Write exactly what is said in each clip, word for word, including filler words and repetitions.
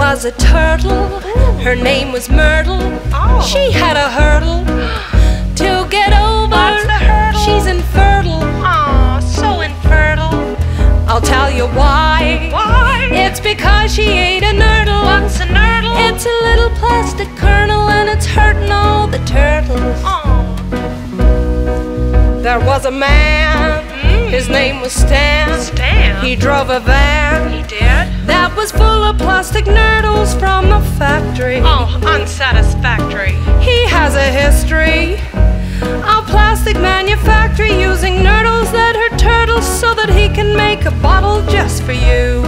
was a turtle. Her name was Myrtle. Oh. She had a hurdle to get over. What's the hurdle? She's infertile. Aw, so infertile. I'll tell you why. Why? It's because she ate a nurdle. What's a nurdle? It's a little plastic kernel and it's hurting all the turtles. Aw. There was a man, Mm. his name was Stan. Stan? He drove a van He did? that was full of plastic nurdles from the factory. Oh, unsatisfactory. He has a history of plastic manufactory using nurdles that hurt turtles so that he can make a bottle just for you.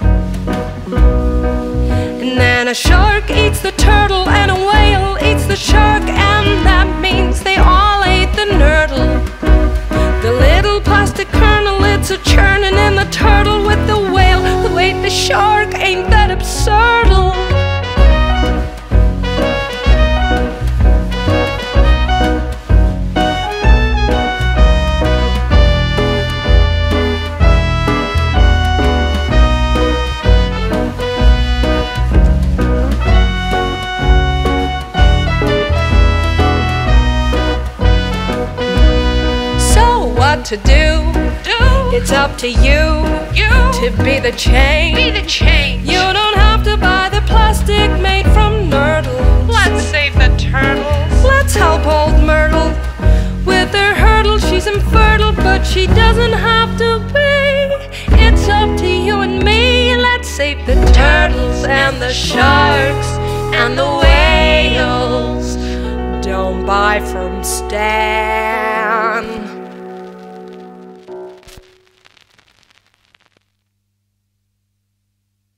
And then a shark eats the turtle and a whale eats the shark, and that means they all ate the nurdle. The little plastic kernel, it's a churning in the turtle with the whale who ate the shark. Ain't that absurdal? To do, Do. it's up to you, You. to be the change. Be the change. You don't have to buy the plastic made from nurdles. Let's save the turtles. Let's help old Myrtle with her hurdle. She's infertile, but she doesn't have to be. It's up to you and me. Let's save the turtles and the sharks and the whales. Don't buy from Stan.